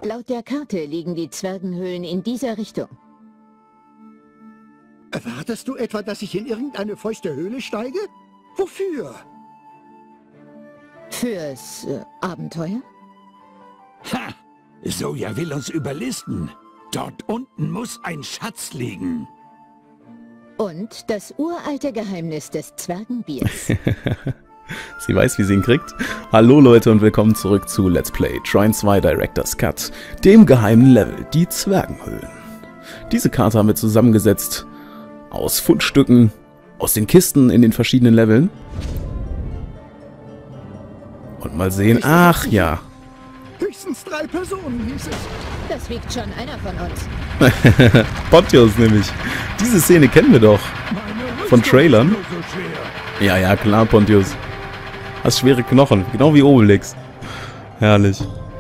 Laut der Karte liegen die Zwergenhöhlen in dieser Richtung. Erwartest du etwa, dass ich in irgendeine feuchte Höhle steige? Wofür? Fürs Abenteuer? Ha! Soja will uns überlisten. Dort unten muss ein Schatz liegen. Und das uralte Geheimnis des Zwergenbiers. Sie weiß, wie sie ihn kriegt. Hallo Leute und willkommen zurück zu Let's Play Trine 2 Director's Cut, dem geheimen Level, die Zwergenhöhlen. Diese Karte haben wir zusammengesetzt aus Fundstücken, aus den Kisten in den verschiedenen Leveln. Und mal sehen, ach ja. Höchstens 3 Personen hieß es. Das wiegt schon einer von uns. Pontius nämlich. Diese Szene kennen wir doch. Von Trailern. Ja, ja, klar, Pontius. Hast schwere Knochen, genau wie Obelix. Herrlich.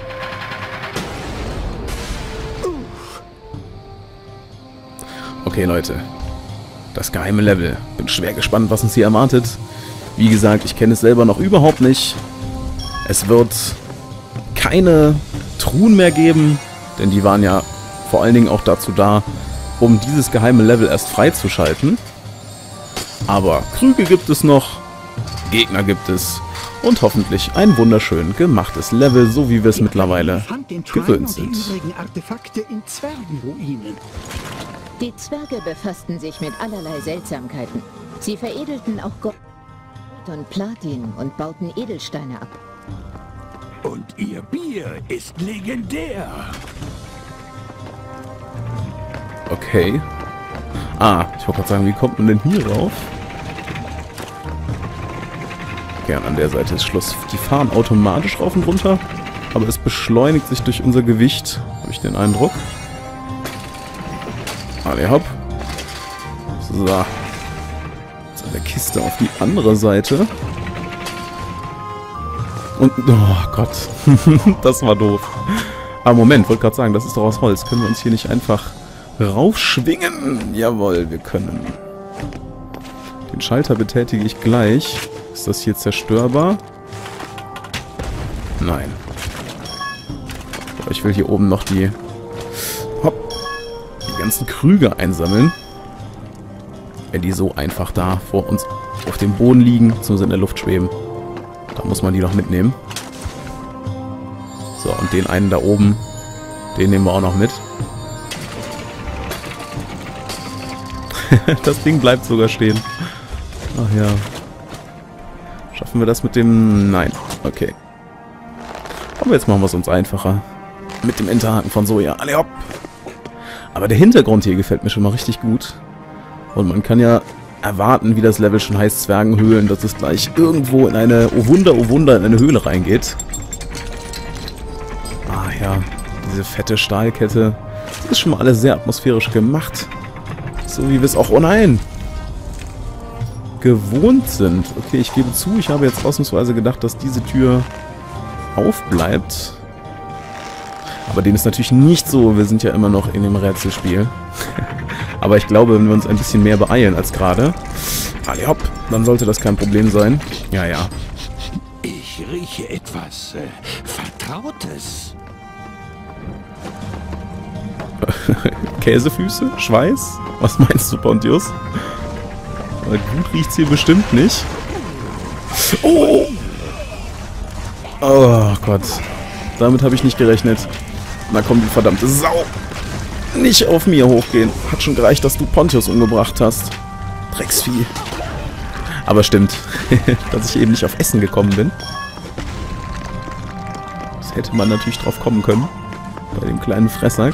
Okay, Leute. Das geheime Level. Bin schwer gespannt, was uns hier erwartet. Wie gesagt, ich kenne es selber noch überhaupt nicht. Es wird keine Truhen mehr geben, denn die waren ja vor allen Dingen auch dazu da, um dieses geheime Level erst freizuschalten. Aber Krüge gibt es noch, Gegner gibt es und hoffentlich ein wunderschön gemachtes Level, so wie wir es mittlerweile gewöhnt sind. Artefakte in Zwergenruinen. Die Zwerge befassten sich mit allerlei Seltsamkeiten. Sie veredelten auch Gold und Platin und bauten Edelsteine ab. Und ihr Bier ist legendär. Okay. Ah, ich wollte gerade sagen, wie kommt man denn hier rauf? Gern an der Seite ist Schluss. Die fahren automatisch rauf und runter, aber es beschleunigt sich durch unser Gewicht, habe ich den Eindruck. Alle hopp. So. Jetzt an der Kiste auf die andere Seite. Und, oh Gott, das war doof. Aber Moment, wollte gerade sagen, das ist doch aus Holz. Können wir uns hier nicht einfach raufschwingen? Jawohl, wir können. Den Schalter betätige ich gleich. Ist das hier zerstörbar? Nein. Aber ich will hier oben noch die ganzen Krüge einsammeln. Wenn die so einfach da vor uns auf dem Boden liegen, beziehungsweise in der Luft schweben. Da muss man die noch mitnehmen. So, und den einen da oben, den nehmen wir auch noch mit. Das Ding bleibt sogar stehen. Ach ja. Schaffen wir das mit dem... Nein. Okay. Aber jetzt machen wir es uns einfacher. Mit dem Enterhaken von Soja. Alle hopp! Aber der Hintergrund hier gefällt mir schon mal richtig gut. Und man kann ja erwarten, wie das Level schon heißt, Zwergenhöhlen, dass es gleich irgendwo in eine, oh Wunder, in eine Höhle reingeht. Ah ja, diese fette Stahlkette. Das ist schon mal alles sehr atmosphärisch gemacht. So wie wir es auch, oh nein, gewohnt sind. Okay, ich gebe zu, ich habe jetzt ausnahmsweise gedacht, dass diese Tür aufbleibt. Aber dem ist natürlich nicht so, wir sind ja immer noch in dem Rätselspiel. Aber ich glaube, wenn wir uns ein bisschen mehr beeilen als gerade, alle hopp, dann sollte das kein Problem sein. Ja, ja. Ich rieche etwas Vertrautes. Käsefüße? Schweiß? Was meinst du, Pontius? Aber gut riecht's hier bestimmt nicht. Oh! Oh Gott. Damit habe ich nicht gerechnet. Na komm, die verdammte Sau. Nicht auf mir hochgehen. Hat schon gereicht, dass du Pontius umgebracht hast. Drecksvieh. Aber stimmt, dass ich eben nicht auf Essen gekommen bin. Das hätte man natürlich drauf kommen können. Bei dem kleinen Fressack.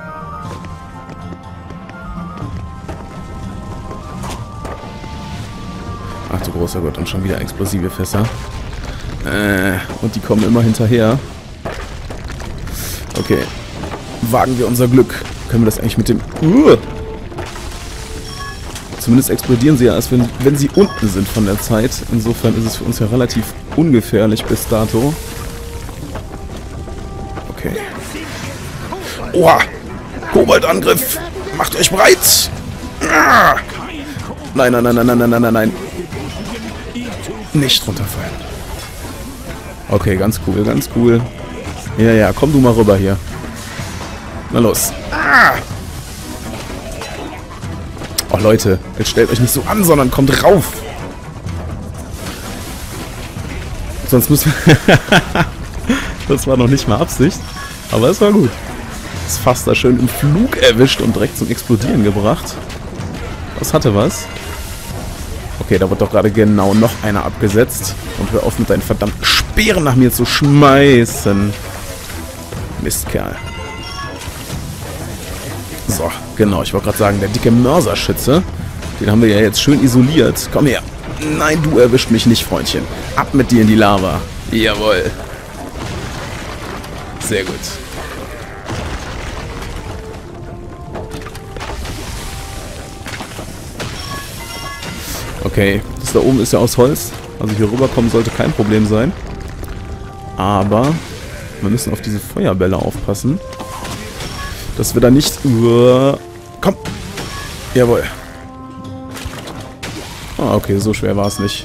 Ach du großer Gott, und schon wieder explosive Fässer. Und die kommen immer hinterher. Okay. Wagen wir unser Glück. Können wir das eigentlich mit dem... Zumindest explodieren sie ja erst, wenn sie unten sind von der Zeit. Insofern ist es für uns ja relativ ungefährlich bis dato. Okay. Oha! Koboldangriff! Macht euch breit! Nein, nein, nein, nein, nein, nein, nein, nein. Nicht runterfallen. Okay, ganz cool, ganz cool. Ja, ja, komm du mal rüber hier. Na los. Ah! Oh Leute, jetzt stellt euch nicht so an, sondern kommt rauf. Sonst müssen wir... Das war noch nicht mal Absicht, aber es war gut. Das Fass da schön im Flug erwischt und direkt zum Explodieren gebracht. Das hatte was. Okay, da wird doch gerade genau noch einer abgesetzt. Und hör auf mit deinen verdammten Speeren nach mir zu schmeißen. Mistkerl. So, genau, ich wollte gerade sagen, der dicke Mörserschütze, den haben wir ja jetzt schön isoliert. Komm her. Nein, du erwischt mich nicht, Freundchen. Ab mit dir in die Lava. Jawohl. Sehr gut. Okay, das da oben ist ja aus Holz. Also hier rüberkommen sollte kein Problem sein. Aber wir müssen auf diese Feuerbälle aufpassen. Dass wir da nicht... Komm! Jawohl. Ah, okay, so schwer war es nicht.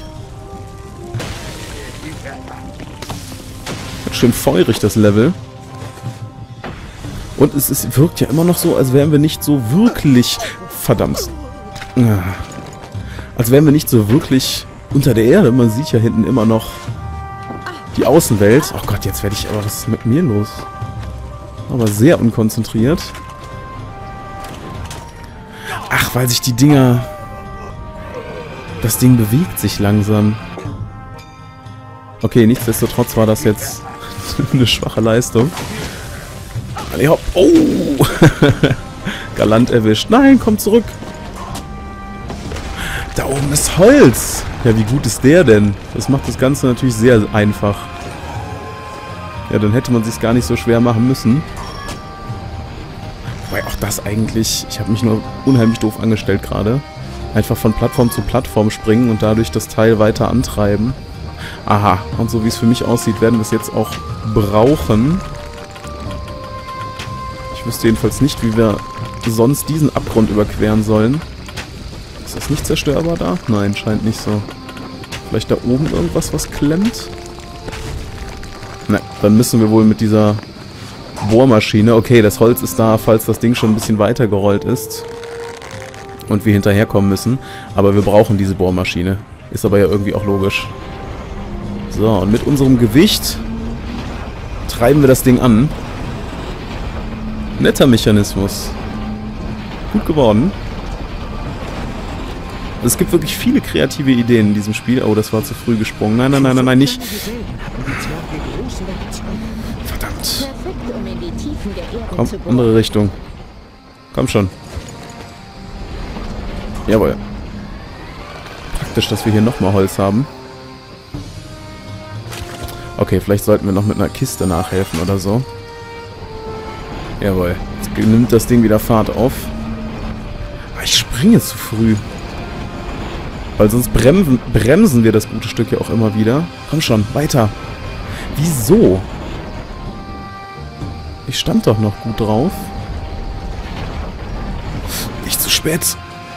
Schön feurig, das Level. Und es wirkt ja immer noch so, als wären wir nicht so wirklich... Verdammt. Als wären wir nicht so wirklich unter der Erde. Man sieht ja hinten immer noch die Außenwelt. Oh Gott, jetzt werde ich... Aber was ist mit mir los? Aber sehr unkonzentriert. Ach, weil sich die Dinger... Das Ding bewegt sich langsam. Okay, nichtsdestotrotz war das jetzt eine schwache Leistung. Allez, hopp. Oh! Galant erwischt. Nein, komm zurück. Da oben ist Holz. Ja, wie gut ist der denn? Das macht das Ganze natürlich sehr einfach. Ja, dann hätte man es sich gar nicht so schwer machen müssen. Wobei auch das eigentlich... Ich habe mich nur unheimlich doof angestellt gerade. Einfach von Plattform zu Plattform springen und dadurch das Teil weiter antreiben. Aha, und so wie es für mich aussieht, werden wir es jetzt auch brauchen. Ich wüsste jedenfalls nicht, wie wir sonst diesen Abgrund überqueren sollen. Ist das nicht zerstörbar da? Nein, scheint nicht so. Vielleicht da oben irgendwas, was klemmt? Ne, dann müssen wir wohl mit dieser Bohrmaschine... Okay, das Holz ist da, falls das Ding schon ein bisschen weiter gerollt ist. Und wir hinterherkommen müssen. Aber wir brauchen diese Bohrmaschine. Ist aber ja irgendwie auch logisch. So, und mit unserem Gewicht treiben wir das Ding an. Netter Mechanismus. Gut geworden. Es gibt wirklich viele kreative Ideen in diesem Spiel. Oh, das war zu früh gesprungen. Nein, nein, nein, nein, nein, nicht. Verdammt. Komm, andere Richtung. Komm schon. Jawohl. Praktisch, dass wir hier nochmal Holz haben. Okay, vielleicht sollten wir noch mit einer Kiste nachhelfen oder so. Jawohl. Jetzt nimmt das Ding wieder Fahrt auf. Aber ich springe zu früh. Weil sonst bremsen wir das gute Stück ja auch immer wieder. Komm schon, weiter. Wieso? Ich stand doch noch gut drauf. Nicht zu spät.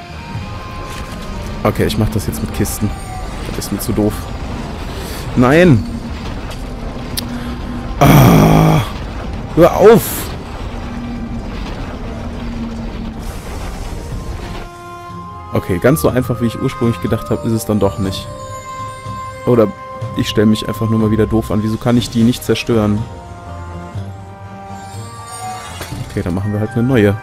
Okay, ich mach das jetzt mit Kisten. Das ist mir zu doof. Nein! Ah, hör auf! Okay, ganz so einfach, wie ich ursprünglich gedacht habe, ist es dann doch nicht. Oder ich stelle mich einfach nur mal wieder doof an. Wieso kann ich die nicht zerstören? Okay, dann machen wir halt eine neue.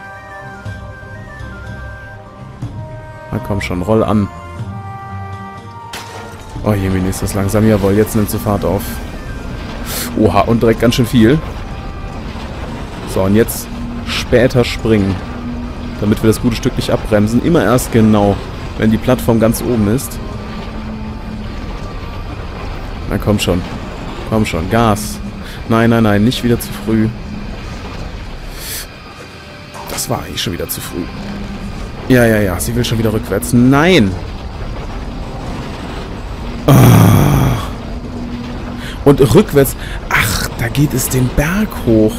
Na komm schon, roll an. Oh je, ist das langsam. Jawohl, jetzt nimmt sie Fahrt auf. Oha, und direkt ganz schön viel. So, und jetzt später springen. Damit wir das gute Stück nicht abbremsen. Immer erst genau, wenn die Plattform ganz oben ist. Na komm schon. Komm schon, Gas. Nein, nein, nein, nicht wieder zu früh. Das war eigentlich schon wieder zu früh. Ja, ja, ja, sie will schon wieder rückwärts. Nein! Oh. Und rückwärts... Ach, da geht es den Berg hoch.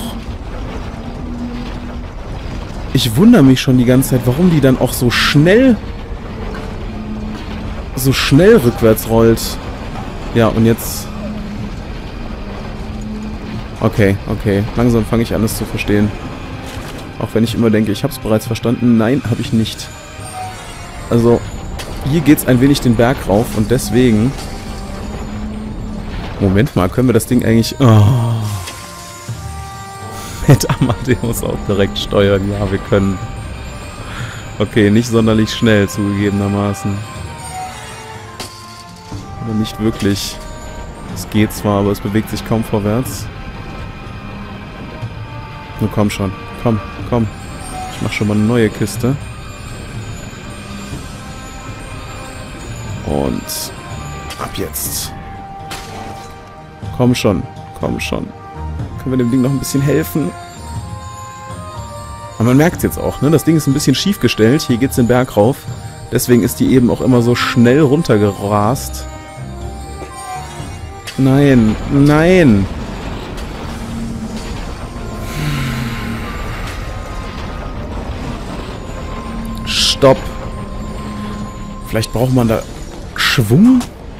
Ich wundere mich schon die ganze Zeit, warum die dann auch so schnell rückwärts rollt. Ja, und jetzt... Okay, okay. Langsam fange ich an, es zu verstehen. Auch wenn ich immer denke, ich habe es bereits verstanden. Nein, habe ich nicht. Also, hier geht es ein wenig den Berg rauf und deswegen... Moment mal, können wir das Ding eigentlich... Oh. Mit Amadeus auch direkt steuern. Ja, wir können. Okay, nicht sonderlich schnell, zugegebenermaßen. Aber nicht wirklich. Es geht zwar, aber es bewegt sich kaum vorwärts. Nun komm schon. Komm, komm. Ich mach schon mal eine neue Kiste. Und ab jetzt. Komm schon, komm schon. Können wir dem Ding noch ein bisschen helfen? Aber man merkt es jetzt auch, ne? Das Ding ist ein bisschen schief gestellt. Hier geht es den Berg rauf. Deswegen ist die eben auch immer so schnell runtergerast. Nein, nein! Stopp! Vielleicht braucht man da Schwung?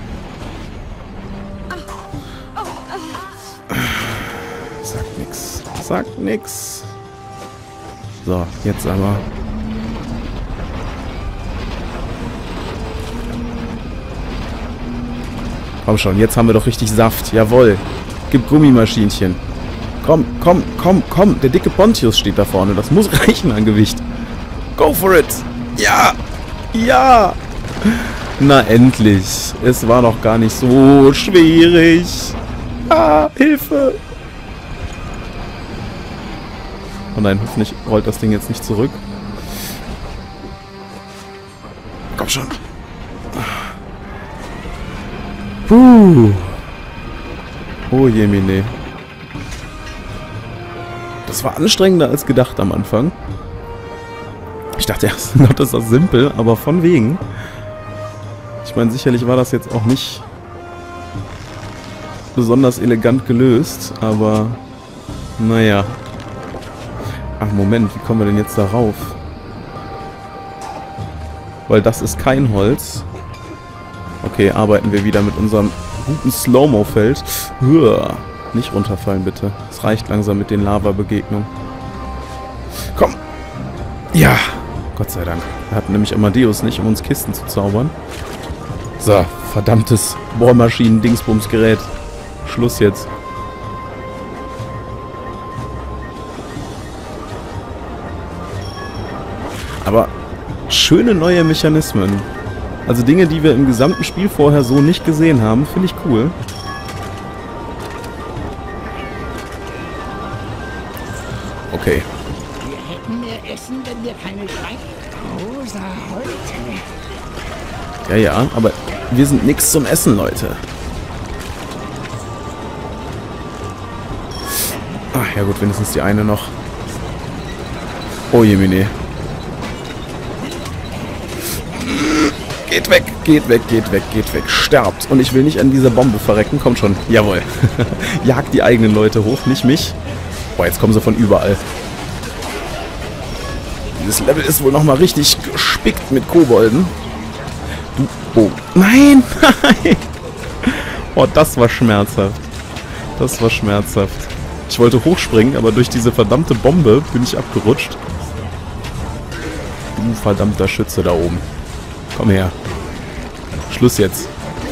Sagt nix. Sagt nix. So, jetzt aber. Komm schon, jetzt haben wir doch richtig Saft. Jawohl. Gib Gummimaschinchen. Komm, komm, komm, komm. Der dicke Pontius steht da vorne. Das muss reichen an Gewicht. Go for it. Ja. Ja. Na endlich. Es war doch gar nicht so schwierig. Ah, Hilfe. Oh nein, hoffentlich rollt das Ding jetzt nicht zurück. Komm schon. Puh. Oh jemine. Das war anstrengender als gedacht am Anfang. Ich dachte erst noch, das ist das simpel, aber von wegen. Ich meine, sicherlich war das jetzt auch nicht besonders elegant gelöst, aber naja. Ach Moment, wie kommen wir denn jetzt da rauf? Weil das ist kein Holz. Okay, arbeiten wir wieder mit unserem guten Slow-Mo-Feld. Nicht runterfallen, bitte. Es reicht langsam mit den Lava-Begegnungen. Komm! Ja! Gott sei Dank. Wir hatten nämlich Amadeus nicht, um uns Kisten zu zaubern. So, verdammtes Bohrmaschinen-Dingsbums-Gerät. Schluss jetzt. Aber schöne neue Mechanismen. Also Dinge, die wir im gesamten Spiel vorher so nicht gesehen haben, finde ich cool. Okay. Wir hätten mehr Essen, wenn wir keine Rosa heute. Ja, ja, aber wir sind nix zum Essen, Leute. Ach ja gut, wenigstens die eine noch. Oh jemine. Geht weg, geht weg, geht weg, geht weg. Sterbt. Und ich will nicht an dieser Bombe verrecken. Kommt schon. Jawohl. Jagt die eigenen Leute hoch, nicht mich. Boah, jetzt kommen sie von überall. Dieses Level ist wohl nochmal richtig gespickt mit Kobolden. Oh. Nein, nein. Oh, das war schmerzhaft. Das war schmerzhaft. Ich wollte hochspringen, aber durch diese verdammte Bombe bin ich abgerutscht. Du verdammter Schütze da oben. Komm her. Schluss jetzt.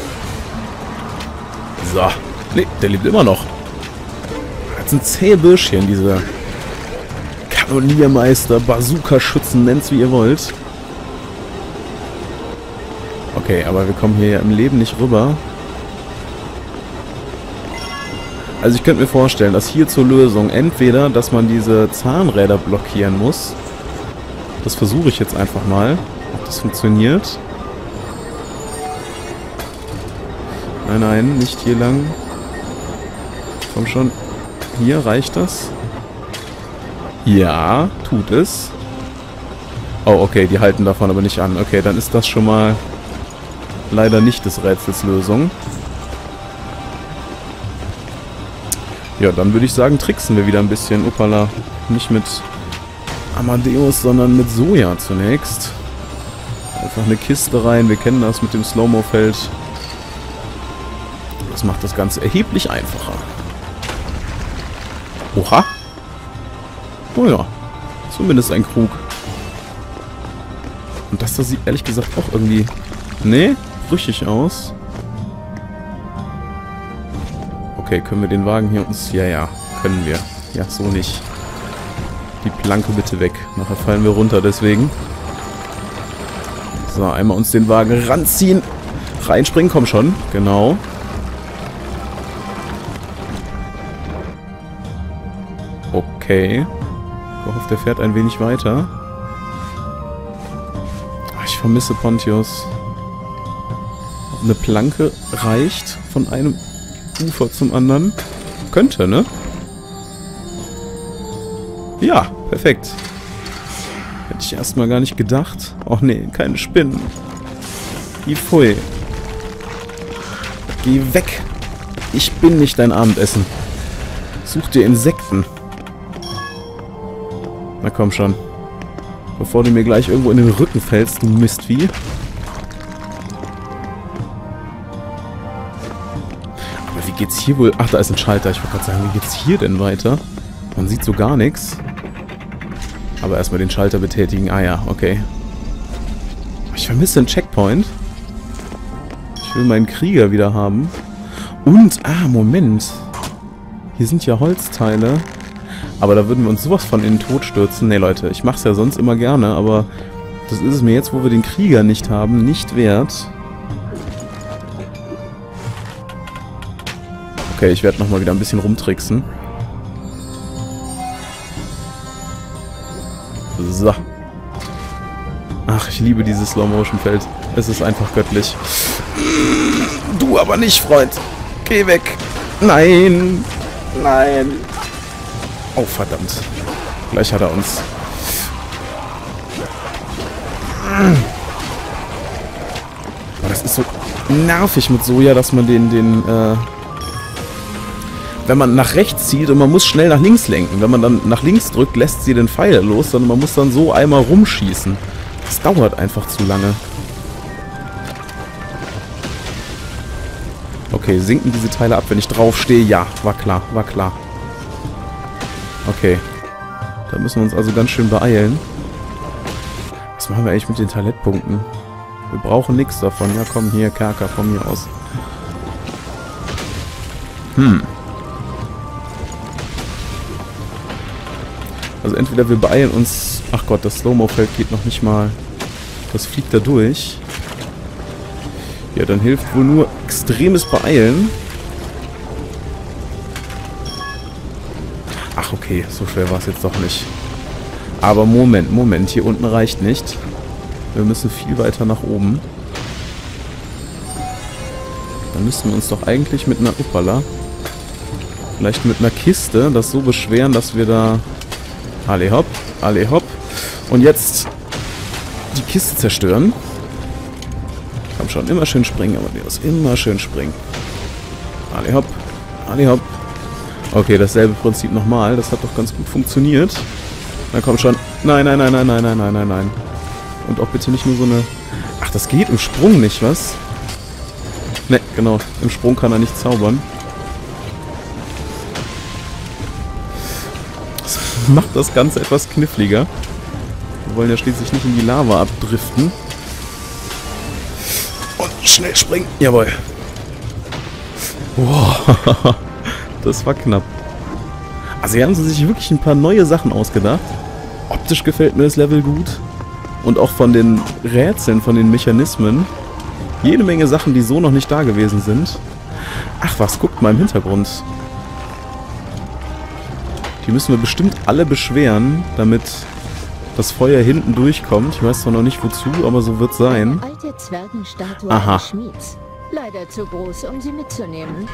So. Nee, der lebt immer noch. Das sind zähe Bürschchen, diese Kanoniermeister, Bazooka-Schützen, nennt's wie ihr wollt. Okay, aber wir kommen hier ja im Leben nicht rüber. Also ich könnte mir vorstellen, dass hier zur Lösung entweder, dass man diese Zahnräder blockieren muss. Das versuche ich jetzt einfach mal. Ob das funktioniert. Nein, nein, nicht hier lang. Komm schon. Hier, reicht das? Ja, tut es. Oh, okay, die halten davon aber nicht an. Okay, dann ist das schon mal leider nicht des Rätsels Lösung. Ja, dann würde ich sagen, tricksen wir wieder ein bisschen. Uppala. Nicht mit Amadeus, sondern mit Soja zunächst. Einfach eine Kiste rein. Wir kennen das mit dem Slow-Mo-Feld. Das macht das Ganze erheblich einfacher. Oha. Oh ja. Zumindest ein Krug. Und das da sieht ehrlich gesagt auch irgendwie... Nee, brüchig aus. Okay, können wir den Wagen hier uns... Ja, ja, können wir. Ja, so nicht. Die Planke bitte weg. Nachher fallen wir runter, deswegen. So, einmal uns den Wagen ranziehen. Reinspringen, komm schon. Genau. Okay. Ich hoffe, der fährt ein wenig weiter. Ach, ich vermisse Pontius. Ob eine Planke reicht von einem Ufer zum anderen? Könnte, ne? Ja, perfekt. Hätte ich erstmal gar nicht gedacht. Och nee, keine Spinnen. Geh pfui. Geh weg. Ich bin nicht dein Abendessen. Such dir Insekten. Na komm schon. Bevor du mir gleich irgendwo in den Rücken fällst, du Mistvieh. Aber wie geht's hier wohl... Ach, da ist ein Schalter. Ich wollte gerade sagen, wie geht's hier denn weiter? Man sieht so gar nichts. Aber erstmal den Schalter betätigen. Ah ja, okay. Ich vermisse einen Checkpoint. Ich will meinen Krieger wieder haben. Und, Moment. Hier sind ja Holzteile. Aber da würden wir uns sowas von in den Tod stürzen. Ne, Leute, ich mach's ja sonst immer gerne, aber das ist es mir jetzt, wo wir den Krieger nicht haben, nicht wert. Okay, ich werde nochmal wieder ein bisschen rumtricksen. So. Ach, ich liebe dieses Slow-Motion-Feld. Es ist einfach göttlich. Du aber nicht, Freund. Geh weg. Nein. Nein. Oh, verdammt. Gleich hat er uns. Aber das ist so nervig mit Soja, dass man wenn man nach rechts zieht und man muss schnell nach links lenken. Wenn man dann nach links drückt, lässt sie den Pfeil los, sondern man muss dann so einmal rumschießen. Das dauert einfach zu lange. Okay, sinken diese Teile ab, wenn ich draufstehe? Ja, war klar, war klar. Okay. Da müssen wir uns also ganz schön beeilen. Was machen wir eigentlich mit den Talentpunkten? Wir brauchen nichts davon. Ja, komm, hier, Kerker, von mir aus. Also entweder wir beeilen uns... Ach Gott, das Slow-Mo-Feld geht noch nicht mal... Das fliegt da durch. Ja, dann hilft wohl nur extremes Beeilen. Ach, okay, so schwer war es jetzt doch nicht. Aber Moment, hier unten reicht nicht. Wir müssen viel weiter nach oben. Dann müssten wir uns doch eigentlich mit einer... Uppala. Vielleicht mit einer Kiste das so beschweren, dass wir da... Alle hopp, alle hopp. Und jetzt die Kiste zerstören. Komm schon, immer schön springen, aber Amadeus, immer schön springen. Alle hopp, alle hopp. Okay, dasselbe Prinzip nochmal. Das hat doch ganz gut funktioniert. Na komm schon. Nein, nein, nein, nein, nein, nein, nein, nein, nein. Und auch bitte nicht nur so eine... Ach, das geht im Sprung nicht, was? Ne, genau. Im Sprung kann er nicht zaubern. Das macht das Ganze etwas kniffliger. Wir wollen ja schließlich nicht in die Lava abdriften. Und schnell springen. Jawohl. Wow. Das war knapp. Also hier haben sie sich wirklich ein paar neue Sachen ausgedacht. Optisch gefällt mir das Level gut. Und auch von den Rätseln, von den Mechanismen. Jede Menge Sachen, die so noch nicht da gewesen sind. Ach was, guckt mal im Hintergrund. Die müssen wir bestimmt alle beschweren, damit das Feuer hinten durchkommt. Ich weiß zwar noch nicht wozu, aber so wird es sein. Alte Zwergenstatue eines Schmieds. Leider zu groß, um sie mitzunehmen.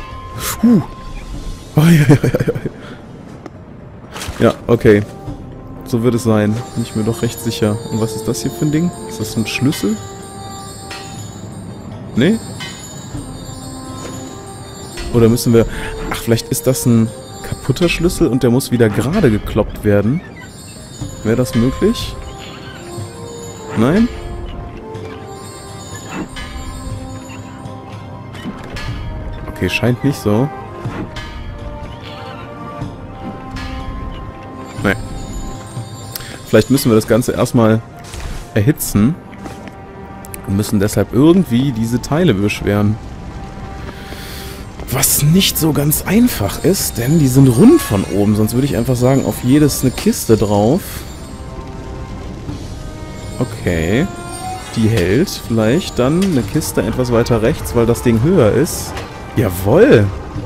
Ja, okay. So wird es sein. Bin ich mir doch recht sicher. Und was ist das hier für ein Ding? Ist das ein Schlüssel? Nee? Oder müssen wir... Ach, vielleicht ist das ein kaputter Schlüssel und der muss wieder gerade gekloppt werden. Wäre das möglich? Nein? Okay, scheint nicht so. Nee. Vielleicht müssen wir das Ganze erstmal erhitzen. Und müssen deshalb irgendwie diese Teile beschweren. Was nicht so ganz einfach ist, denn die sind rund von oben. Sonst würde ich einfach sagen, auf jedes eine Kiste drauf. Okay. Die hält vielleicht dann eine Kiste etwas weiter rechts, weil das Ding höher ist. Jawohl!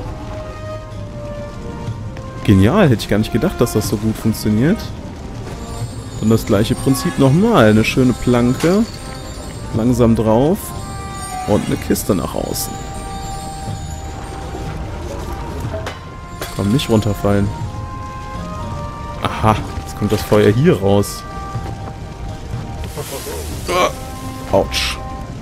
Genial, hätte ich gar nicht gedacht, dass das so gut funktioniert. Dann das gleiche Prinzip nochmal. Eine schöne Planke. Langsam drauf. Und eine Kiste nach außen. Komm, nicht runterfallen. Aha, jetzt kommt das Feuer hier raus. Autsch.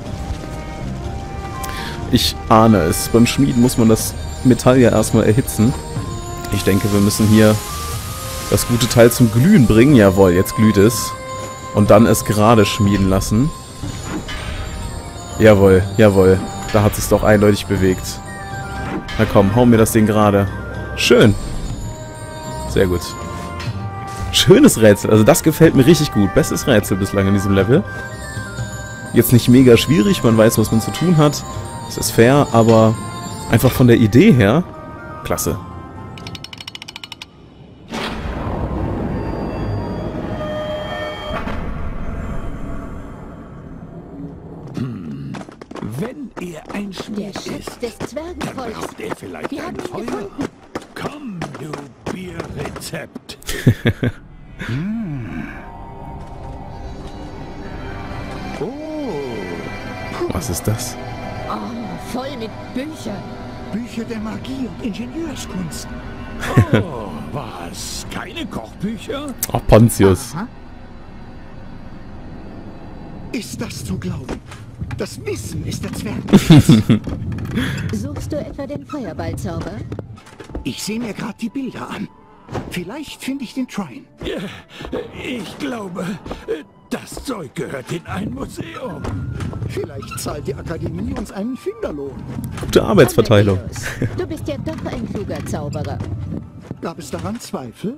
Ich ahne es. Beim Schmieden muss man das Metall ja erstmal erhitzen. Ich denke, wir müssen hier das gute Teil zum Glühen bringen. Jawohl, jetzt glüht es. Und dann es gerade schmieden lassen. Jawohl, jawohl. Da hat es doch eindeutig bewegt. Na komm, hau mir das Ding gerade. Schön. Sehr gut. Schönes Rätsel. Also das gefällt mir richtig gut. Bestes Rätsel bislang in diesem Level. Jetzt nicht mega schwierig. Man weiß, was man zu tun hat. Das ist fair, aber einfach von der Idee her. Klasse. Wenn er ein Schmied Der Schatz ist, des dann Zwergenvolks. braucht er vielleicht Wir ein haben ihn Feuer. gefunden. Komm, du Bierrezept. Was ist das? Oh, voll mit Büchern. Bücher der Magie und Ingenieurskunst. Oh, was? Keine Kochbücher? Ach, Pontius. Aha. Ist das zu glauben? Das Wissen ist der Zwerg. Suchst du etwa den Feuerballzauber? Ich sehe mir gerade die Bilder an. Vielleicht finde ich den Trine. Ja, ich glaube, das Zeug gehört in ein Museum. Vielleicht zahlt die Akademie uns einen Finderlohn. Gute Arbeitsverteilung. Amadeus, du bist ja doch ein kluger Zauberer. Gab es daran Zweifel?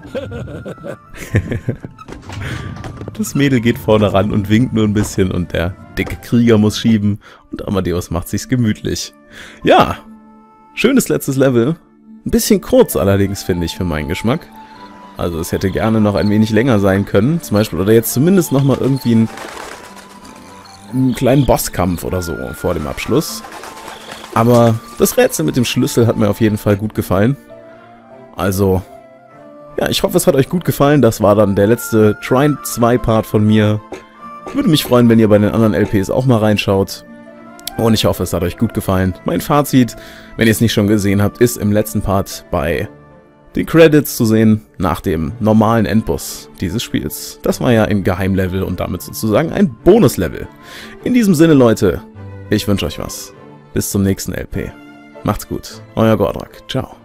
Das Mädel geht vorne ran und winkt nur ein bisschen und der dicke Krieger muss schieben und Amadeus macht sich's gemütlich. Ja, schönes letztes Level. Ein bisschen kurz allerdings, finde ich, für meinen Geschmack. Also es hätte gerne noch ein wenig länger sein können. Zum Beispiel, oder jetzt zumindest nochmal irgendwie einen kleinen Bosskampf oder so vor dem Abschluss. Aber das Rätsel mit dem Schlüssel hat mir auf jeden Fall gut gefallen. Also, ja, ich hoffe, es hat euch gut gefallen. Das war dann der letzte Trine 2 Part von mir. Würde mich freuen, wenn ihr bei den anderen LPs auch mal reinschaut. Und ich hoffe, es hat euch gut gefallen. Mein Fazit, wenn ihr es nicht schon gesehen habt, ist im letzten Part bei den Credits zu sehen, nach dem normalen Endboss dieses Spiels. Das war ja ein Geheimlevel und damit sozusagen ein Bonuslevel. In diesem Sinne, Leute, ich wünsche euch was. Bis zum nächsten LP. Macht's gut. Euer Gordrak. Ciao.